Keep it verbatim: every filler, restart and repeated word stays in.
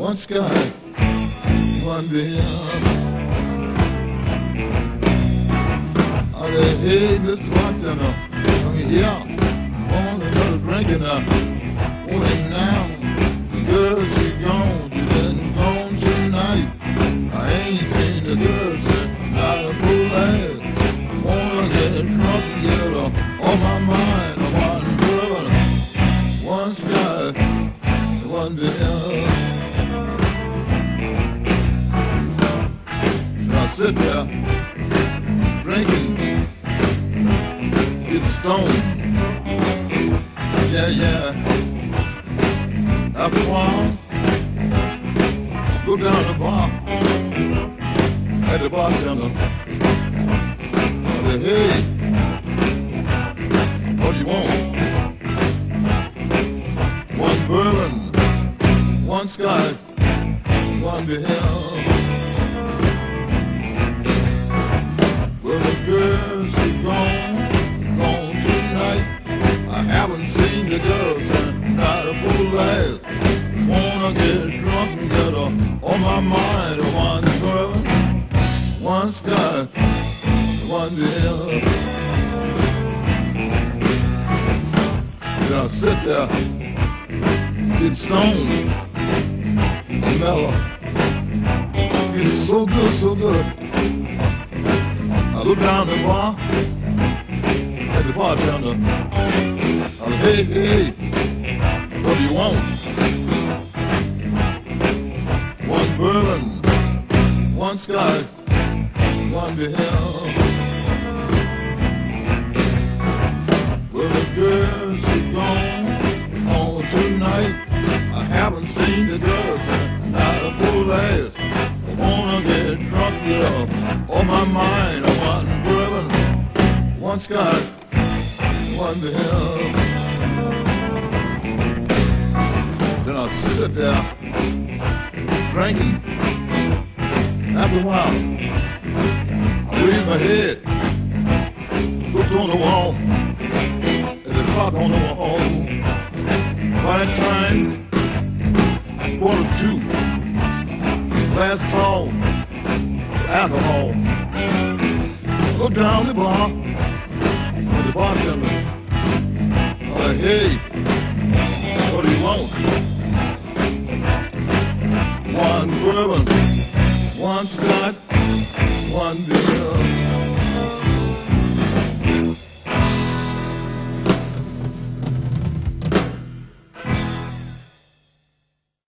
one sky, one beer. I said, hey, Mister Bartender, come here. I want another drink and I want it now. The girl, she gone, she been gone tonight. I ain't seen the girl since not a full ass. Wanna get drunk and get her on my mind. I want girl, one sky, one beer. I sit there drinking, get stoned. Yeah, yeah. After a while, go down the bar at the bartender. I say, hey, what do you want? One bourbon, one scotch, one beer. Well, the girl, she gone, gone tonight. I haven't seen the girl since not a full ass. Wanna get drunk and get her on my mind. One bourbon, one scotch, one beer. Then I sit there, get stoned, mellow. It's so good, so good. I look down the bar at the bartender. I say, hey, hey, what do you want? One bourbon, one scotch, one beer. Well, the girl, she gone home tonight. I haven't seen the girl since not a full ass. I wanna get drunk, get up on my mind. I want bourbon, one scotch, one beer. Then I sit there drinking. After a while, I raise my head, look on the wall, at the clock on the wall. By that time, quarter two, last call for alcohol. Go down the bar with the bartender. I say, hey, what do you want? One bourbon, one scotch, one beer.